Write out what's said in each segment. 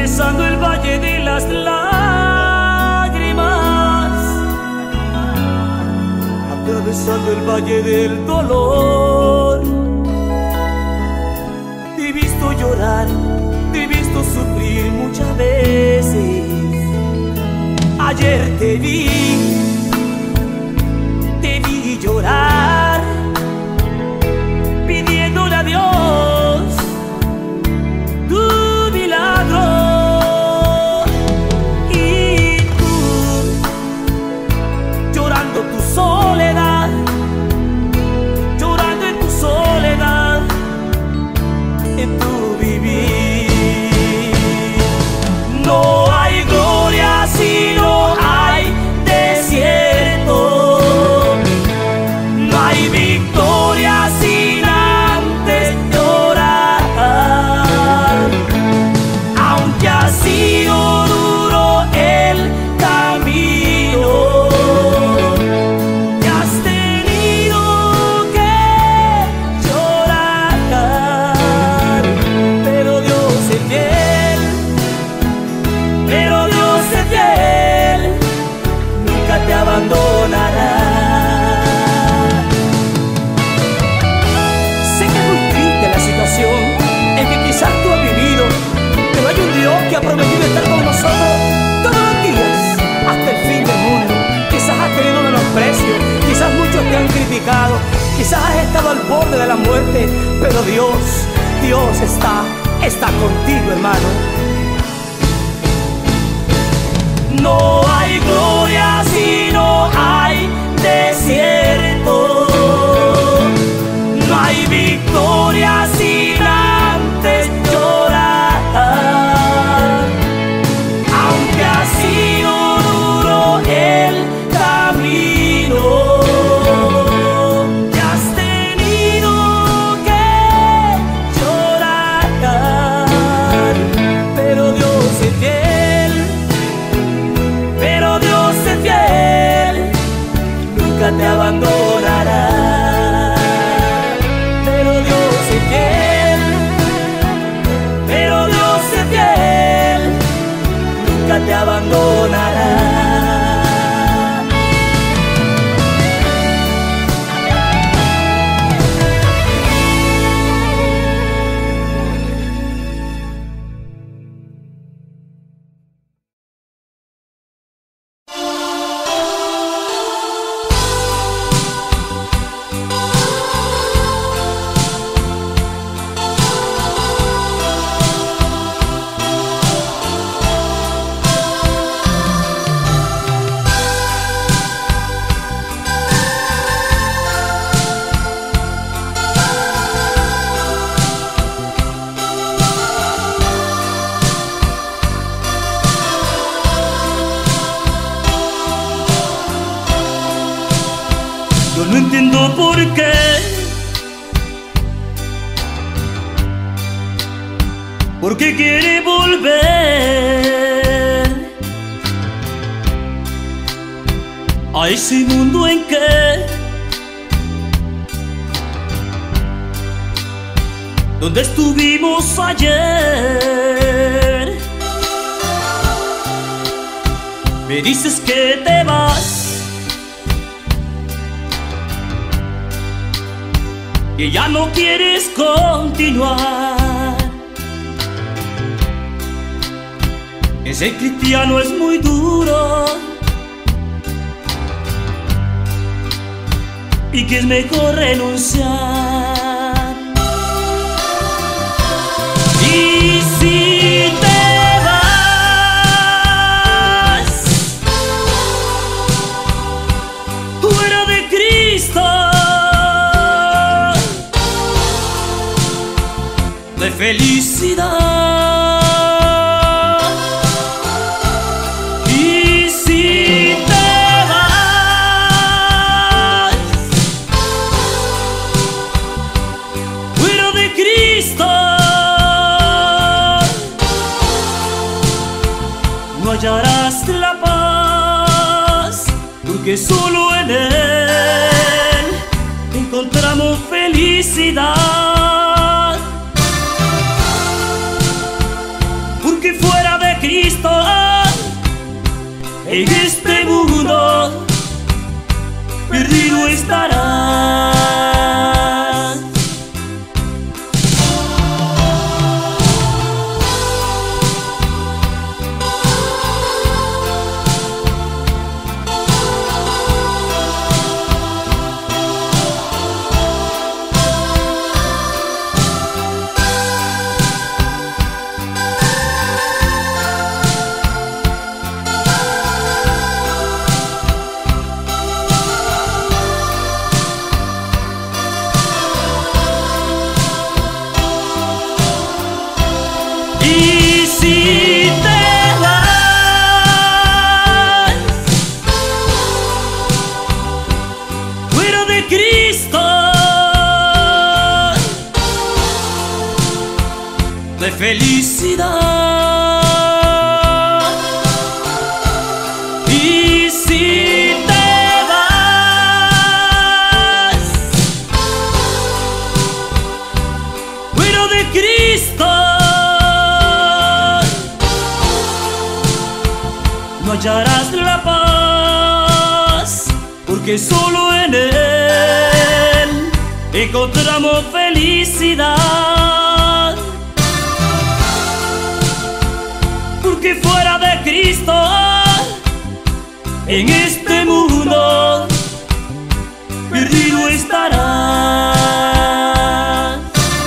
atravesando el valle de las lágrimas, atravesando el valle del dolor. Te he visto llorar, te he visto sufrir muchas veces. Ayer te vi llorar, pidiéndole a Dios tu milagro. Y tú, llorando tu soledad, llorando en tu soledad, en tu vivir. No hay gloria si no hay desierto. No hay victoria sin antes llorar. Aunque ha sido duro el camino, te has tenido que llorar. Pero Dios es fiel, pero Dios es fiel, nunca te abandonará. En que quizás tú has vivido, pero hay un Dios que ha prometido estar con nosotros todos los días hasta el fin del mundo. Quizás has tenido menosprecio, quizás muchos te han criticado, quizás has estado al borde de la muerte, pero Dios está contigo, hermano. No hay gloria si no hay desierto. No hay victoria sin antes llorar. Aunque ha sido duro el camino, te has tenido que llorar. Pero Dios es fiel, pero Dios es fiel, nunca te abandonará. Te abandonará. Yo no entiendo por qué quiere volver a ese mundo en que donde estuvimos ayer. Me dices que te vas, que ya no quieres continuar, que ser cristiano es muy duro y que es mejor renunciar. Y si te vas fuera de Cristo, de felicidad. Y si te vas fuera de Cristo, no hallarás la paz, porque solo en Él encontramos felicidad. Porque fuera de Cristo, en este mundo perdido estarás. Y si te vas fuera de Cristo, de felicidad. Y si te vas fuera de Cristo, no hallarás la paz, porque solo en Él encontramos felicidad. Porque fuera de Cristo, en este mundo perdido estarás.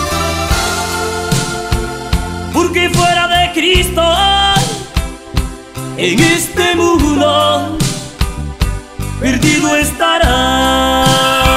Porque fuera de Cristo, en este mundo perdido estarás.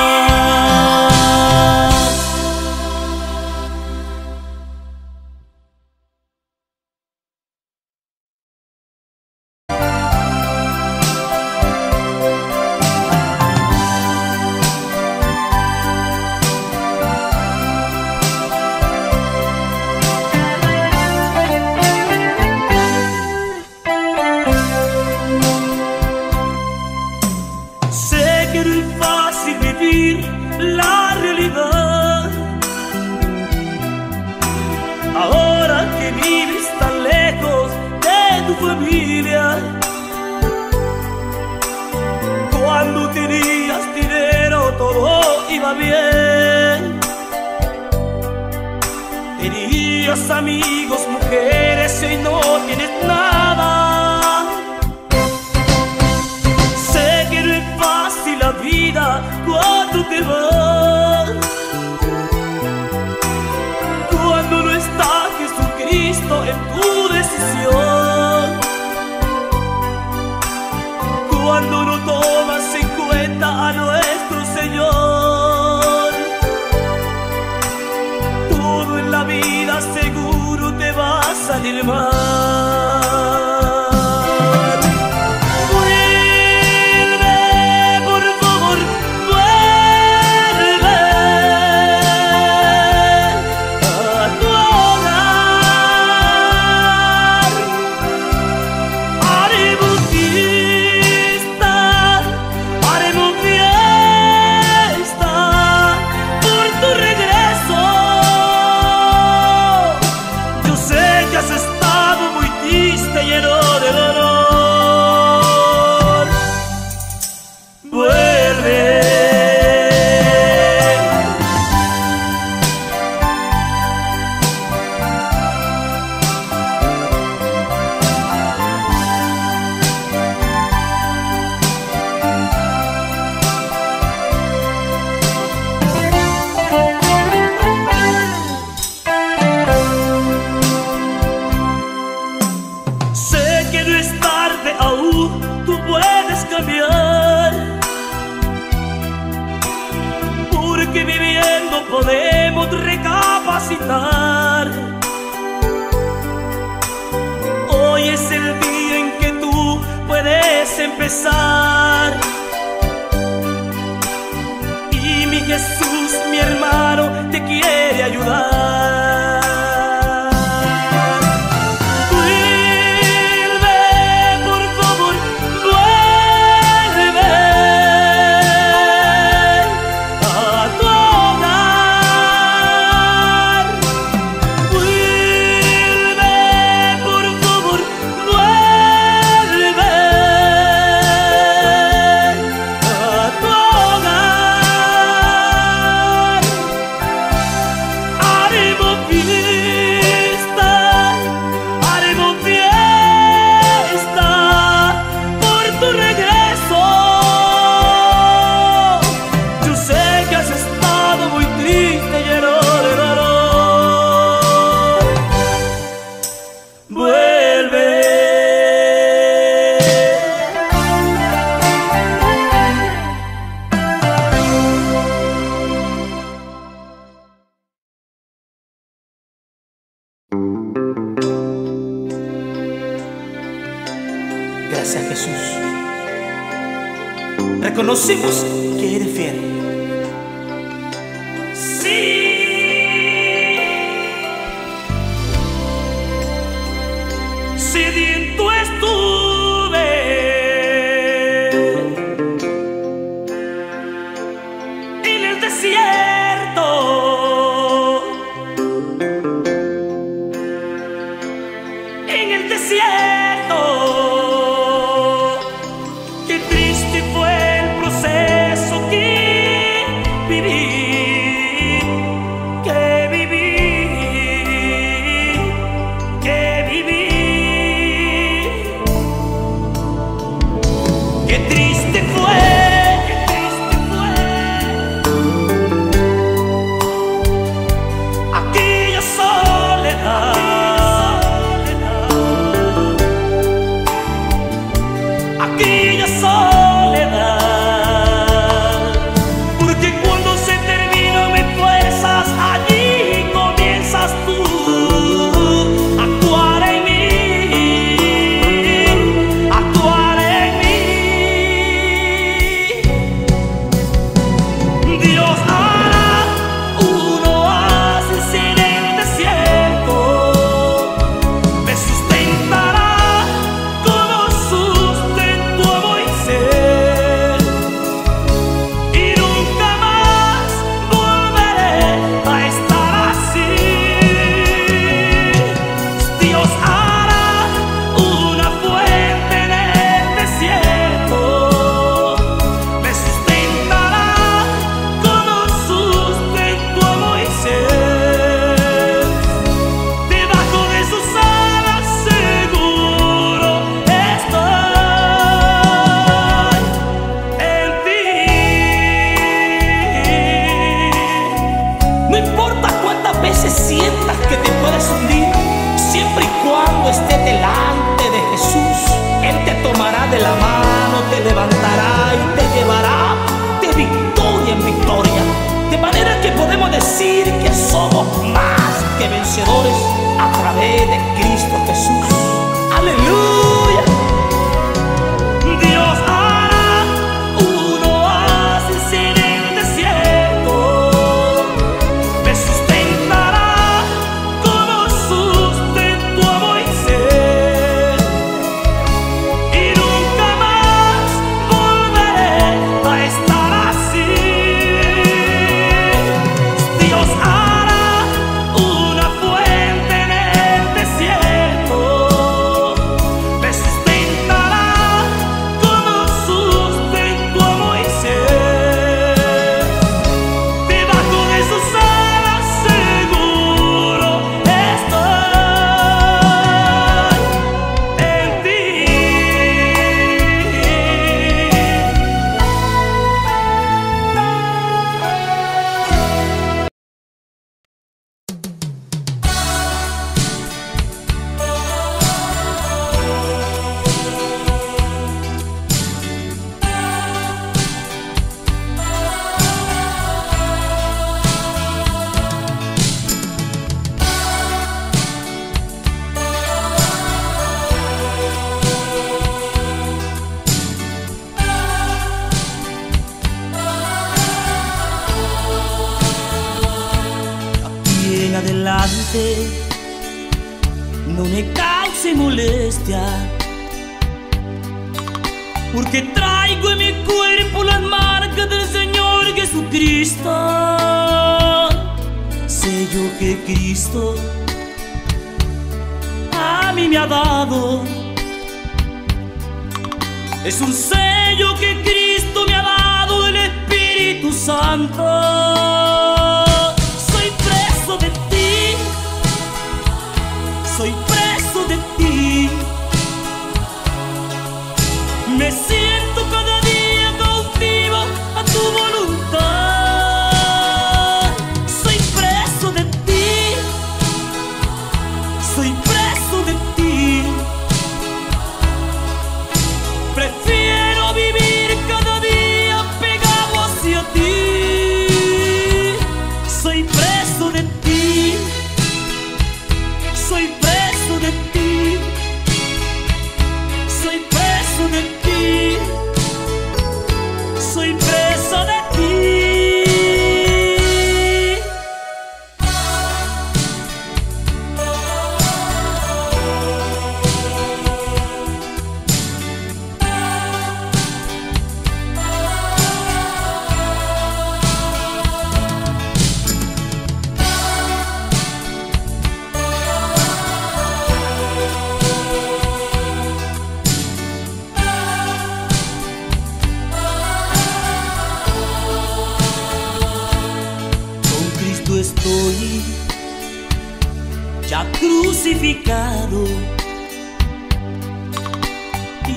La realidad, ahora que vives tan lejos de tu familia, cuando tenías dinero todo iba bien, tenías amigos, mujeres y no tienes nada. Sé que no es fácil la vida cuando te vas, cuando no está Jesucristo en tu decisión, cuando no tomas en cuenta a nuestro Señor. Todo en la vida seguro te va a salir mal. Porque viviendo podemos recapacitar. Hoy es el día en que tú puedes empezar. Y mi Jesús, mi hermano, te quiere ayudar. Gracias, Jesús. Reconocimos que eres fiel. Sí. Sediento estuve en el desierto, en el desierto. Qué triste fue el proceso que viví, que viví, que viví. Qué triste fue, qué triste fue aquella soledad, aquella soledad. Porque cuando se termina mis fuerzas, allí comienzas tú a actuar en mí, a actuar en mí. Dios hará un oasis en el desierto, me sustentará como sustentó a Moisés, y nunca más volveré a estar así. Dios hará una fuente en el desierto, me sustentará como sustentó a Moisés. Debajo de sus alas seguro estoy en ti. No importa cuántas veces sientas que te puedes hundir, siempre y cuando estés delante de Jesús, Él te tomará de la mano, te levantará y te llevará de victoria en victoria. De manera que podemos decir que somos más que vencedores a través de Cristo Jesús. ¡Aleluya! Dios hará un oasis en el desierto, me sustentará como sustentó a Moisés, y nunca más volveré a estar así. Dios hará una fuente en el desierto, me sustentará como sustentó a Moisés. Debajo de sus alas seguro estoy en ti. Aquí en adelante no me cause molestia, porque traigo en mi cuerpo las marcas del Señor Jesucristo. Sello que Cristo a mí me ha dado, es un sello que Cristo me ha dado del Espíritu Santo. Soy preso de ti, soy preso de ti. Me siento cada día cautivo a tu voluntad. Soy preso de ti, soy preso de ti. Prefiero vivir cada día pegado hacia ti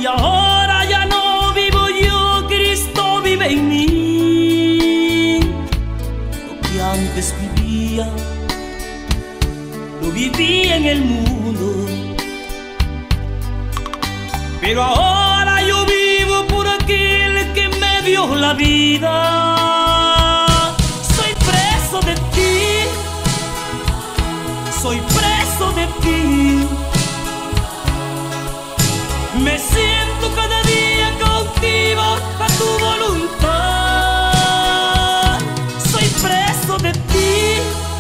Y ahora ya no vivo yo, Cristo vive en mí. Lo que antes vivía, lo viví en el mundo, pero ahora yo vivo por aquel que me dio la vida. Soy preso de ti, soy preso de ti. Me siento cada día cautivo a tu voluntad. Soy preso de ti,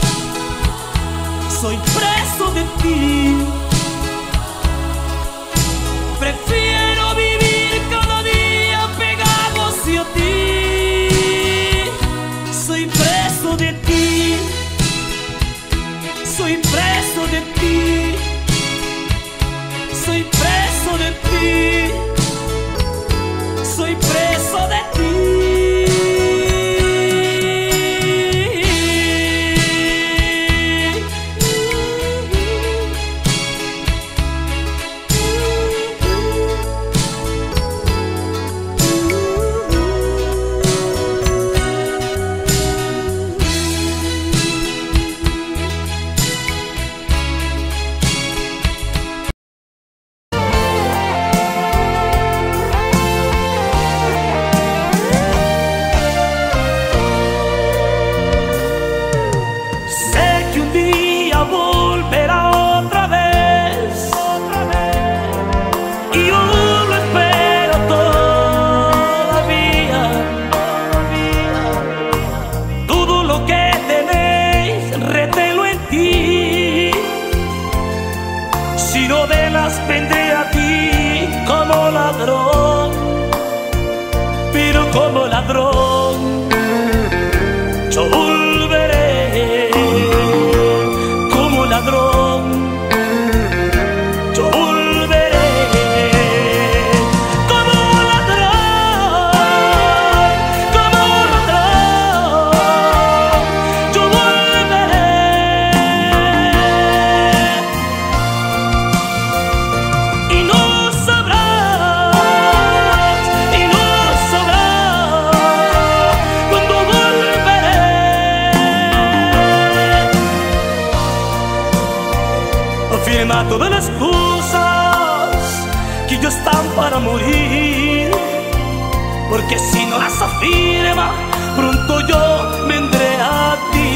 soy preso de ti. Prefiero vivir cada día pegado hacia ti. Soy preso de ti, soy preso de ti. Soy preso de ti, soy preso de ti. Vendré a ti como ladrón, pero como ladrón yo volveré. Como ladrón yo volveré. Como ladrón yo volveré. Y no sabrás cuando volveré. Afirma todas las cosas que ya están para morir, porque si no las afirma, pronto yo vendré a ti.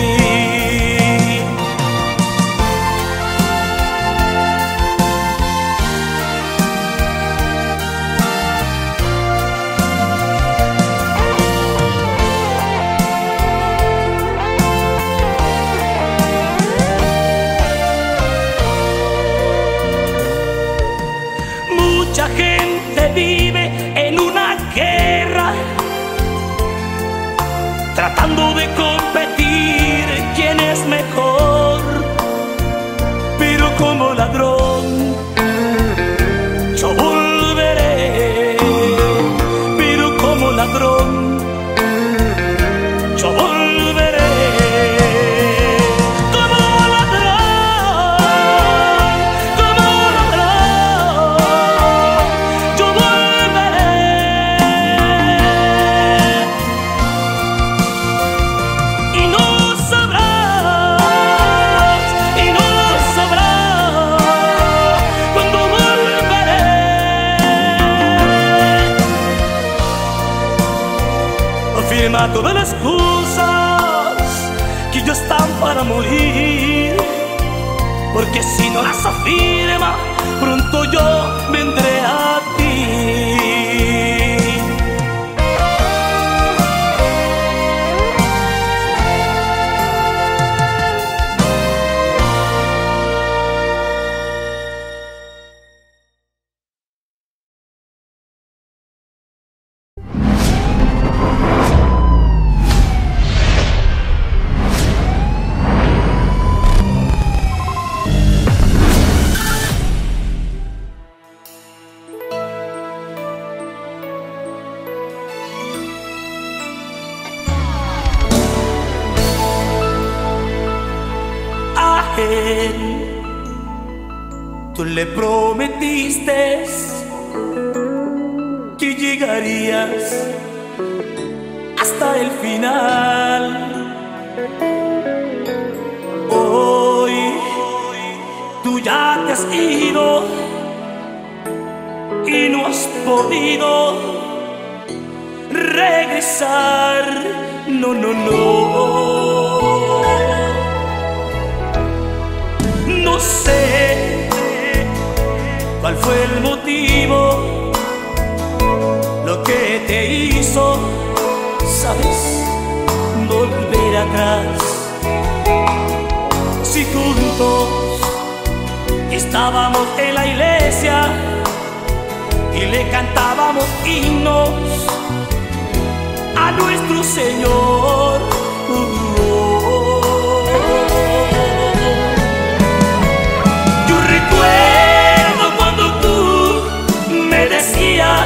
Mucha gente vive en una guerra, tratando de competir quién es mejor, pero como ladrón yo volveré, pero como ladrón yo volveré. Afirma todas las cosas que ya están para morir, porque si no las afirma, pronto yo vendré a ti. Tú le prometiste llegarías hasta el final. Hoy tú ya te has ido y no has podido regresar. No, no, no. No sé cuál fue el motivo, lo que te hizo, sabes, volver atrás. Si juntos estábamos en la iglesia y le cantábamos himnos a nuestro Señor. Yo recuerdo cuando tú me decías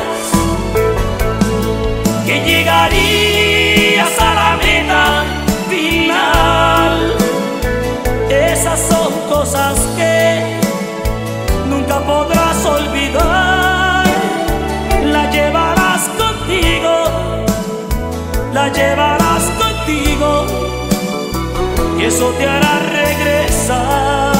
que llegarías a la meta final. Esas son cosas que nunca podrás olvidar. La llevarás contigo, la llevarás contigo, y eso te hará regresar.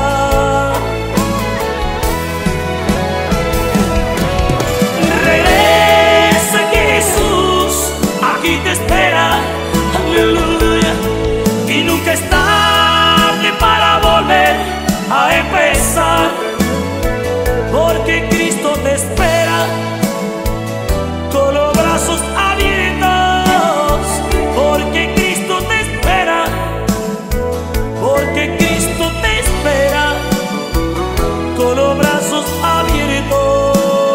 Regresa, que Jesús aquí te espera, aleluya, y nunca es tarde para volver a empezar, porque Cristo te espera con los brazos abiertos, porque Cristo te espera, porque Cristo te espera con los brazos abiertos.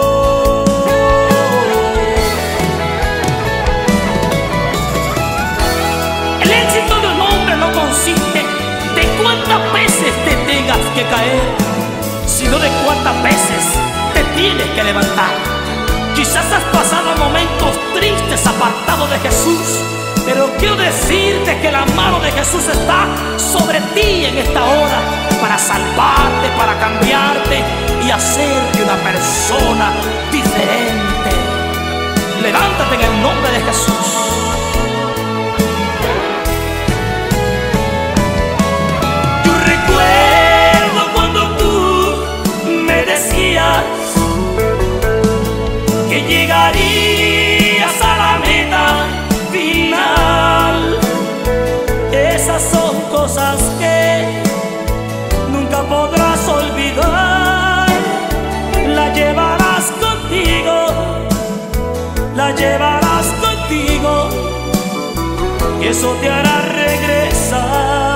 El éxito de un hombre no consiste de cuántas veces te tengas que caer, sino de cuántas veces te tienes que levantar. Quizás has pasado momentos tristes apartado de Jesús, pero quiero decirte que la mano de Jesús está sobre ti en esta hora para salvarte, para cambiarte y hacerte una persona diferente. Levántate en el nombre de Jesús. Yo recuerdo cuando tú me decías que llegarías a la meta final. Esas son cosas que nunca podrás olvidar. La llevarás contigo, la llevarás contigo, y eso te hará regresar.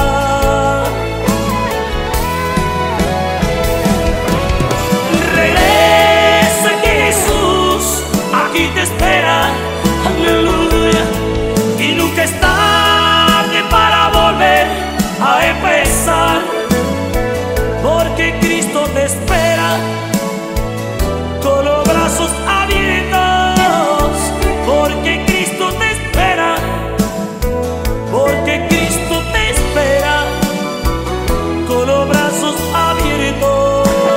Aquí te espera, aleluya, y nunca es tarde para volver a empezar, porque Cristo te espera con los brazos abiertos, porque Cristo te espera, porque Cristo te espera con los brazos abiertos.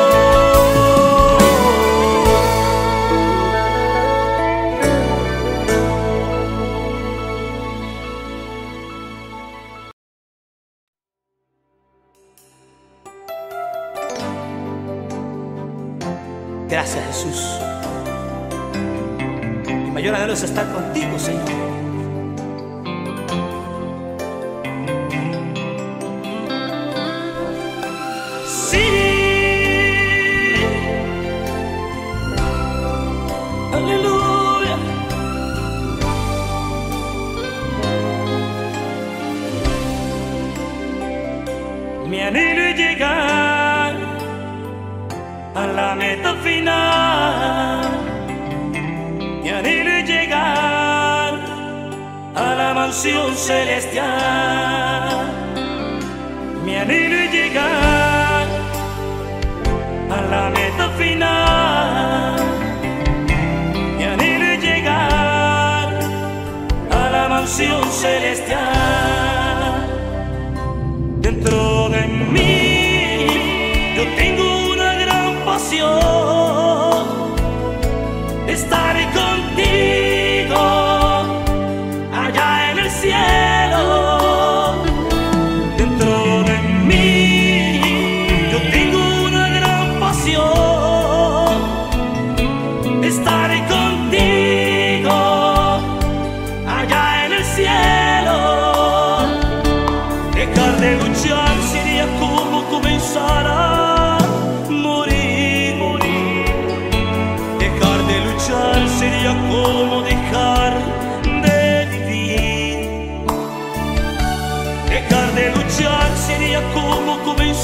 Gracias, Jesús. Mi mayor anhelo es estar contigo, Señor. Sí, aleluya. Mi anhelo es llegar a la meta final. Mi anhelo es llegar a la mansión celestial. Mi anhelo es llegar a la meta final. Mi anhelo es llegar a la mansión celestial. Dentro de mí yo tengo una gran pasión, estar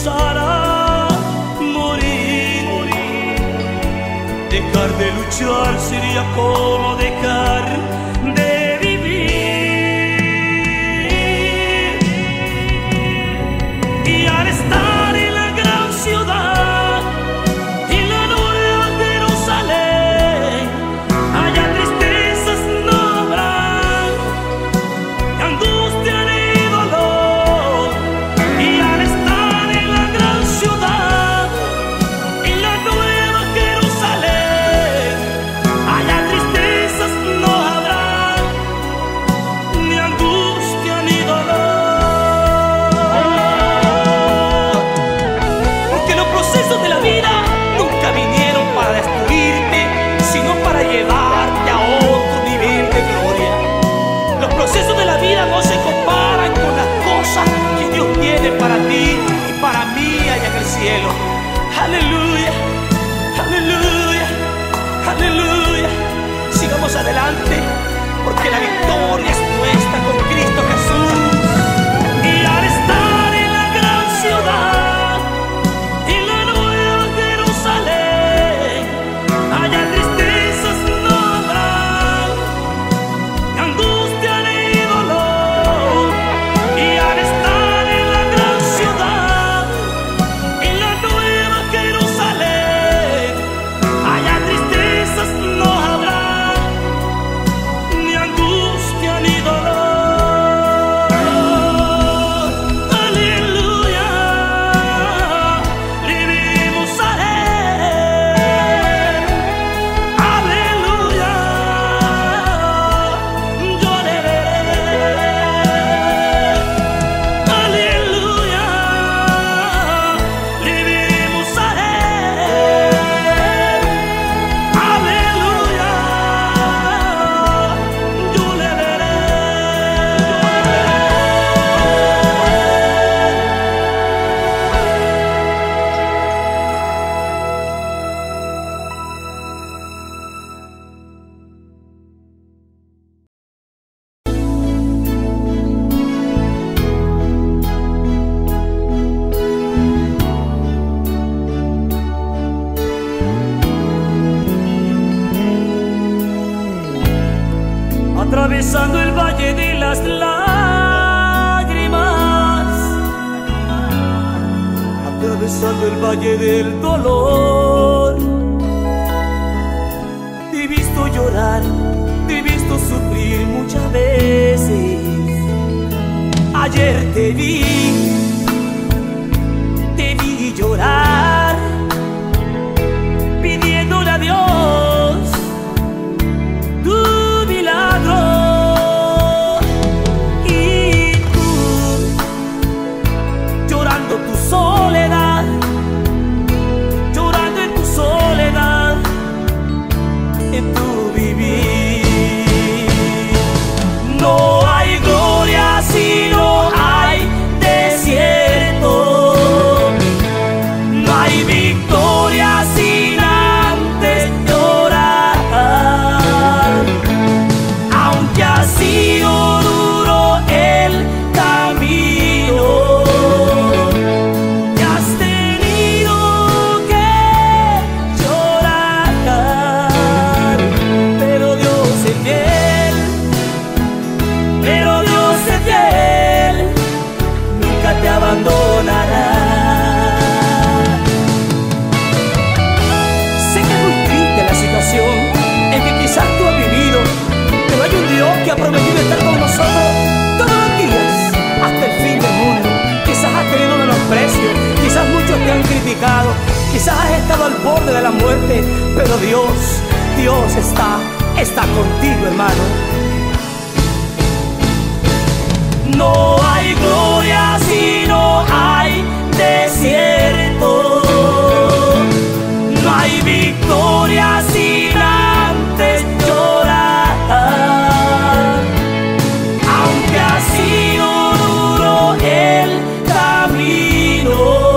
nos hará morir. Dejar de luchar sería como dejar de vivir. Y al estar en la gran ciudad, en la nueva Jerusalén, allá tristezas no habrá, ni angustia ni dolor. Y al estar en la gran ciudad, en la nueva Jerusalén, allá tristezas no habrá, ni angustia ni dolor. Porque los procesos de la vida nunca vinieron para destruirte, sino para llevarte a otro nivel de gloria. Los procesos de la vida no se comparan con las cosas que Dios tiene para ti y para mí allá en el cielo. Aleluya, aleluya, aleluya. Sigamos adelante, porque la victoria es nuestra con Cristo Jesús. Y al estar en la gran ciudad, en la nueva Jerusalén, allá tristezas no habrá, ni angustia ni dolor. Y al estar en la gran ciudad, en la nueva Jerusalén, allá tristezas no habrá, ni angustia ni dolor. Aleluya, vivimos a Él. Aleluya, yo le veré. Aleluya, vivimos a Él. Aleluya, yo le veré. Atravesando el valle de las lágrimas, atravesando el valle del dolor. Te he visto llorar, te he visto sufrir muchas veces. Ayer te vi llorar, pidiéndole a Dios tu milagro. Y tú llorando tu soledad, llorando en tu soledad, en tu vivir. No hay gloria si no hay desierto. No hay victoria sin antes llorar. Aunque ha sido duro el camino, te has tenido que llorar. Pero Dios es fiel, pero Dios es fiel, nunca te abandonará. Sé que es muy triste la situación en que quizás tú has vivido, pero hay un Dios que ha prometido estar con nosotros todos los días hasta el fin del mundo. Quizás has tenido menosprecio, quizás muchos te han criticado, quizás has estado al borde de la muerte, pero Dios está contigo, hermano. No hay gloria si no hay desierto. No hay victoria sin antes llorar. Aunque ha sido duro el camino,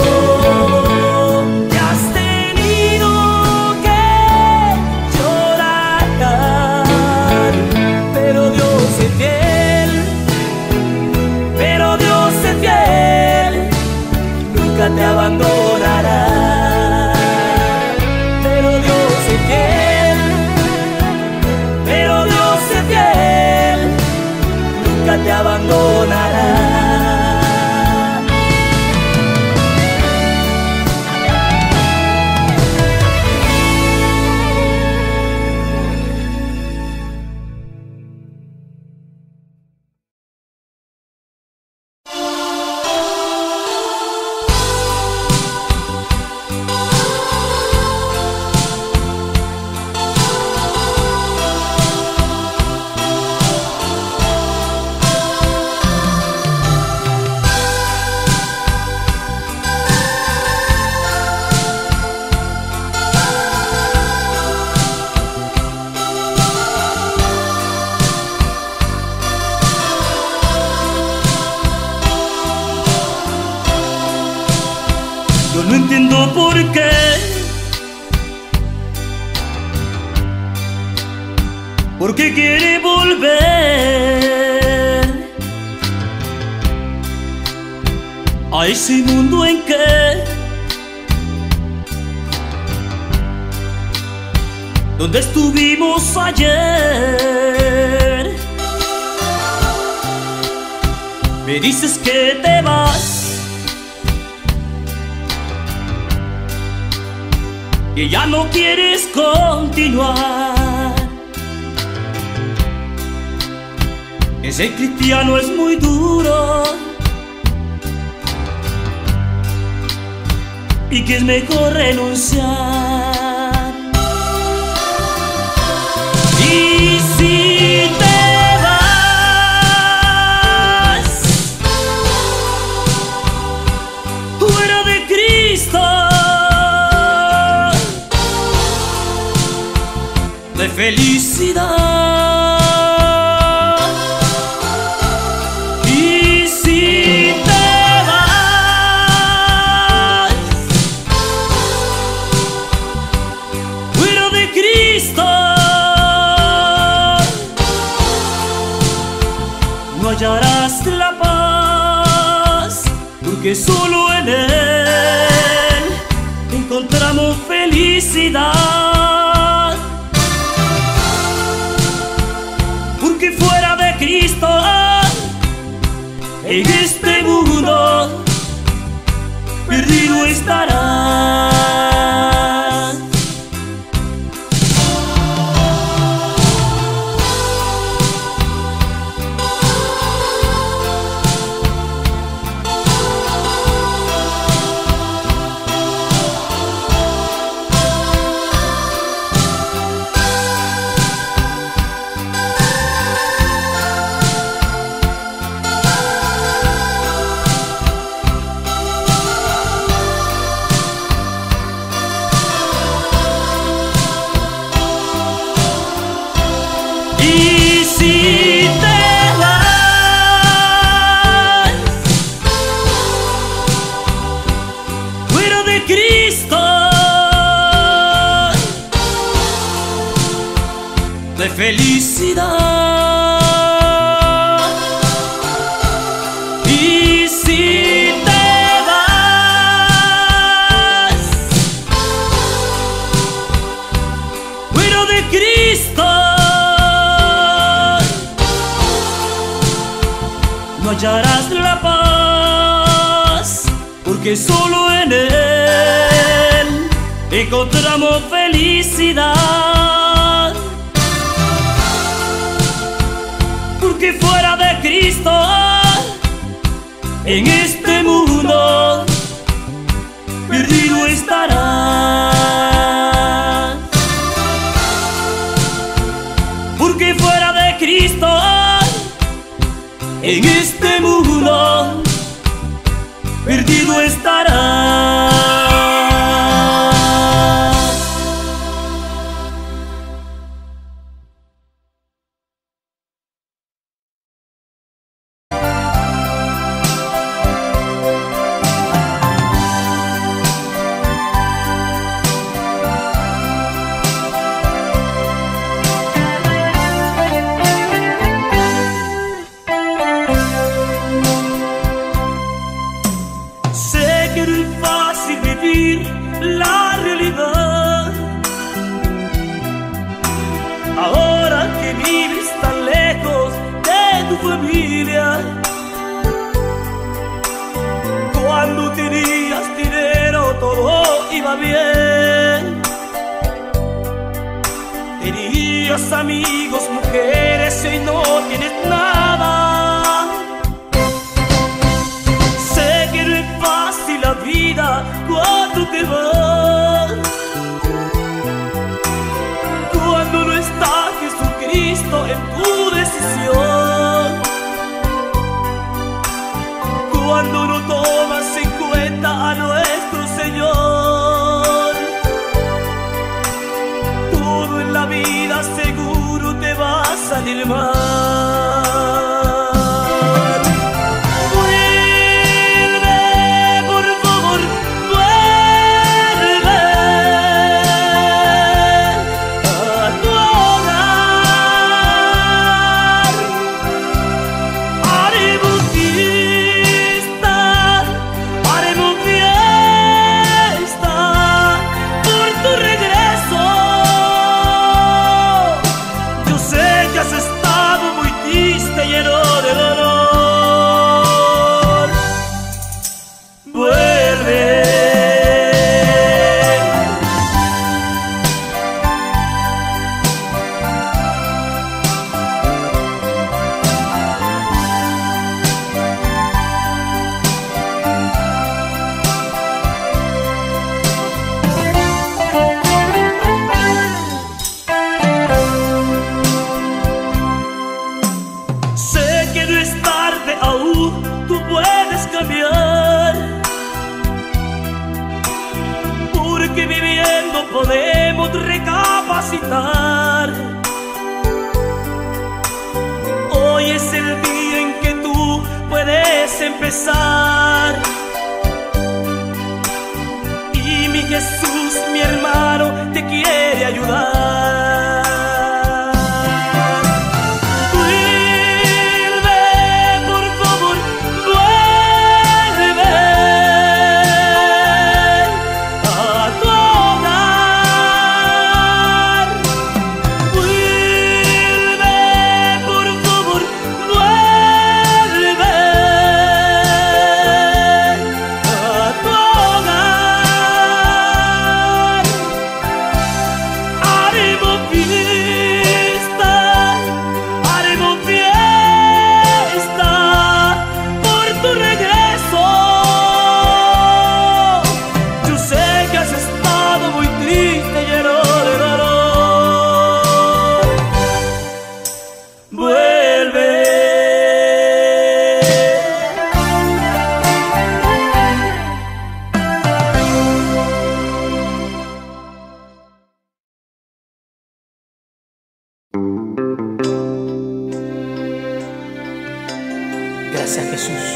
te has tenido que llorar. Pero Dios es fiel, pero Dios es fiel, nunca te abandonará. entiendo por qué. Porque quiere volver a ese mundo en que donde estuvimos ayer. Me dices que te vas, que ya no quieres continuar, que ser cristiano es muy duro y que es mejor renunciar. Y si te vas fuera de Cristo, de felicidad. Y si te vas fuera de Cristo, no hallarás la paz, porque solo en Él encontramos felicidad. Porque fuera de Cristo, en este mundo perdido estarás. Y si te vas fuera de Cristo, de felicidad. Y si te vas fuera de Cristo, no hallarás la paz, porque solo en Él encontramos felicidad. Porque fuera de Cristo, en este mundo perdido estarás. Porque fuera de Cristo, en este mundo perdido estarás. La realidad, ahora que vives tan lejos de tu familia, cuando tenías dinero todo iba bien, tenías amigos, mujeres y no tienes nada. Sé que no es fácil la vida cuando te vas, cuando no está Jesucristo en tu decisión, cuando no tomas en cuenta a nuestro Señor. Todo en la vida seguro te va a salir mal. Vuelve, por favor, vuelve. regresar. Y mi Jesús, mi hermano, te quiere ayudar. Vuelve, por favor, vuelve a tu hogar. Vuelve, por favor, vuelve a tu hogar. Haremos fiesta por tu regreso. Yo sé que has estado muy triste, lleno de dolor. Vuelve. Gracias, Jesús.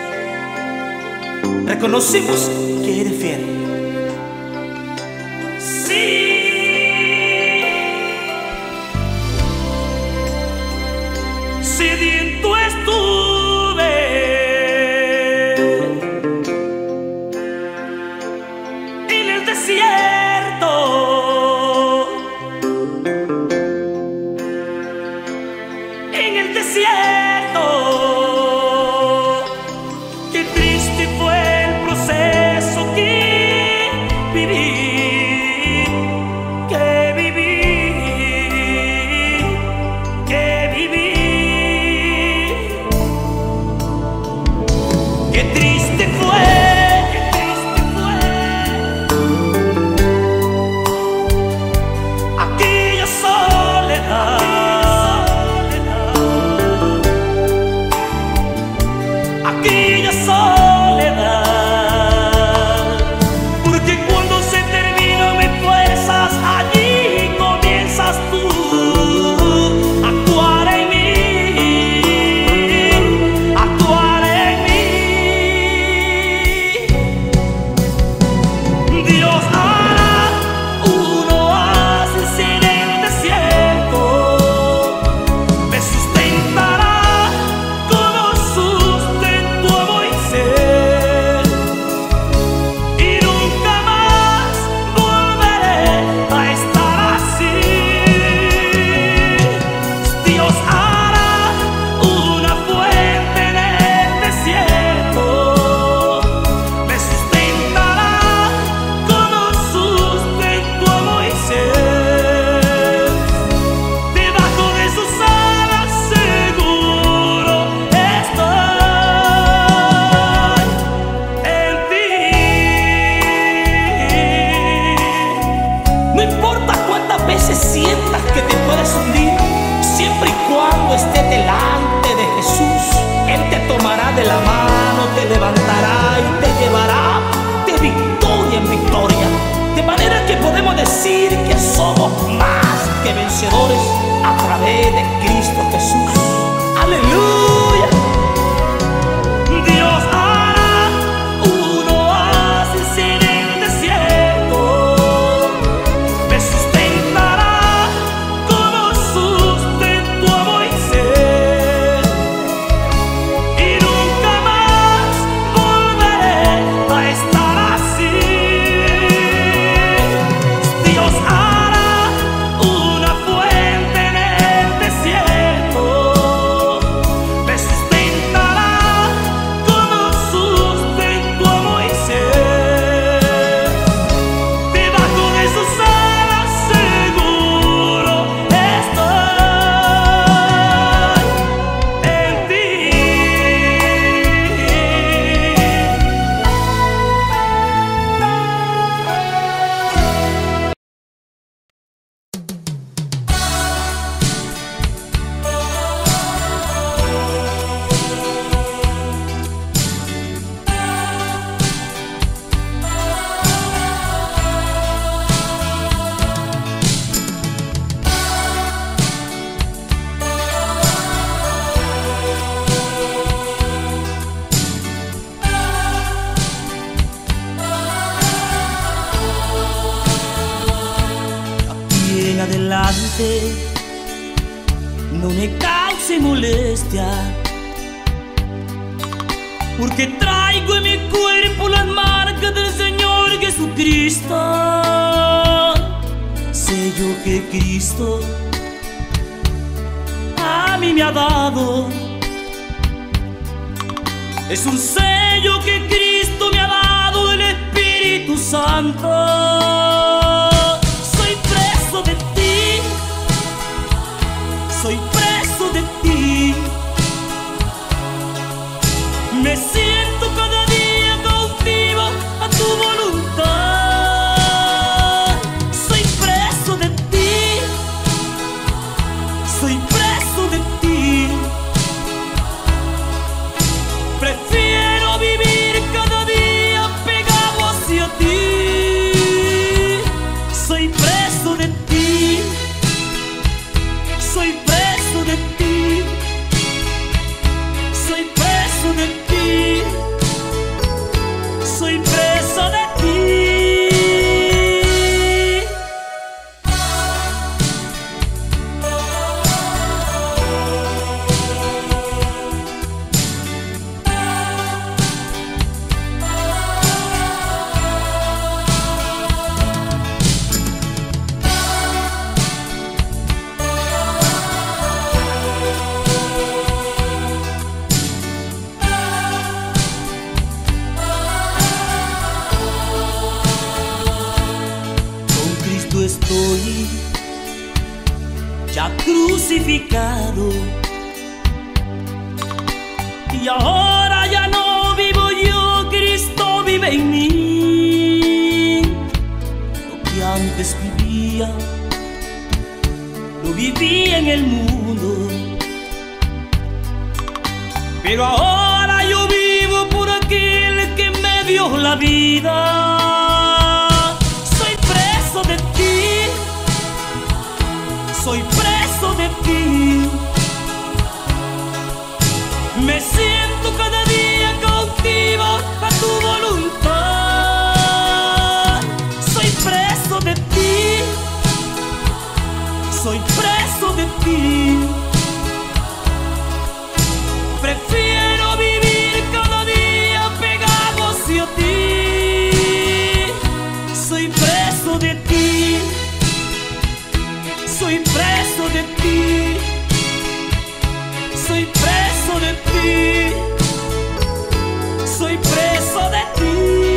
Reconocimos que eres fiel. Sí. Sediento estuve en el desierto. En el desierto. Qué triste fue el proceso que viví, que viví, que viví. Qué triste fue, qué triste fue aquella soledad. Aquella soledad, porque cuando se termina mis fuerzas, allí comienzas tú a actuar en mí, a actuar en mí. Dios hará un oasis en el desierto, me sustentará como sustentó a Moisés, y nunca más volveré a estar así. Dios hará una fuente en el desierto, me sustentará como sustentó a Moisés. Debajo de sus alas seguro estoy en ti. No importa cuántas veces sientas que te puedes hundir, siempre y cuando estés delante de Jesús, Él te tomará de la mano, te levantará y te llevará de victoria en victoria. De manera que podemos decir que somos más que vencedores a través de Cristo Jesús. ¡Aleluya! Dios hará un oasis en el desierto, me sustentará como sustentó a Moisés, y nunca más volveré a estar así. Dios hará una fuente en el desierto, adelante non ne causi molestia, porque traigo en mi cuerpo las marcas del Señor Jesucristo. Sello que Cristo a mí me ha dado, es un sello que Cristo me ha dado del Espíritu Santo. Soy preso de ti, soy preso de ti. Me siento cada día cautivo a tu voluntad. Soy preso de ti, soy preso de ti. Prefiero vivir cada día pegado hacia ti. Soy preso de ti, soy preso de ti. Soy preso de ti, soy preso de ti. Estoy ya crucificado y ahora ya no vivo yo, Cristo vive en mí. Lo que antes vivía, lo vivía en el mundo, pero ahora yo vivo por aquel que me dio la vida. Soy preso de ti, me siento cada día cautivo a tu voluntad. Soy preso de ti, soy preso de ti. Prefiero vivir cada día pegado hacia ti. Soy preso de ti, soy preso de ti, soy preso de ti, soy preso de ti.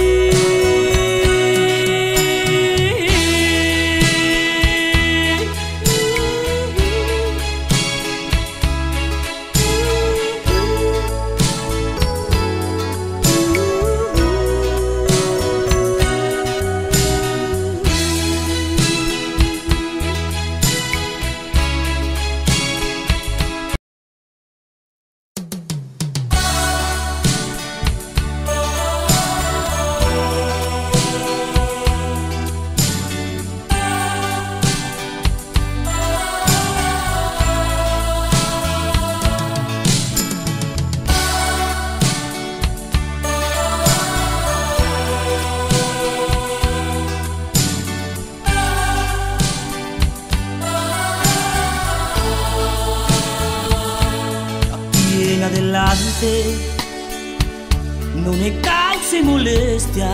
Adelante non ne causi molestia,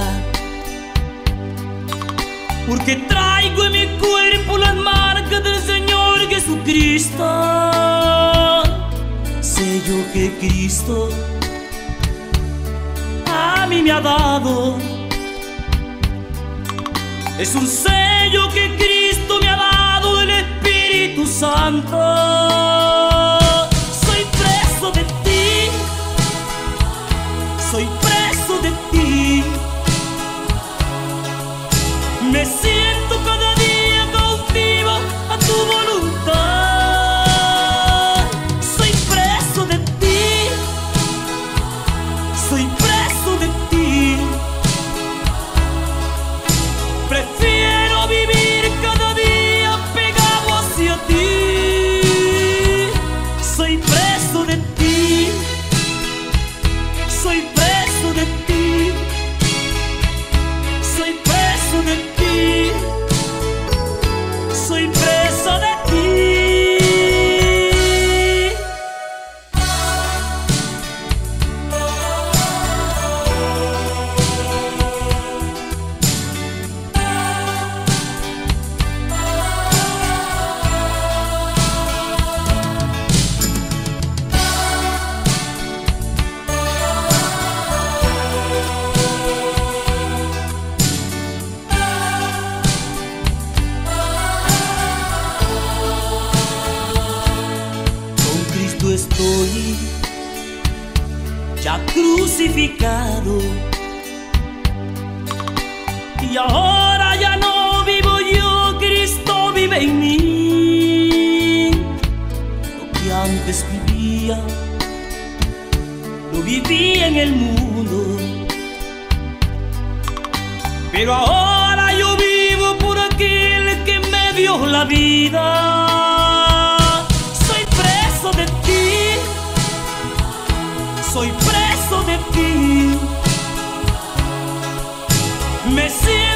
porque traigo en mi cuerpo las marcas del Señor Jesucristo. Sello que Cristo a mí me ha dado, es un sello que Cristo me ha dado del Espíritu Santo. Soy preso de ti, soy preso de ti. Me siento cada día cautivo a tu voluntad. Soy preso de ti, soy preso de ti. Prefiero vivir cada día pegado hacia ti. crucificado. Y ahora ya no vivo yo, Cristo vive en mí. Lo que antes vivía, lo viví en el mundo. Pero ahora yo vivo por aquel que me dio la vida. Soy preso de ti, soy preso de ti. Me siento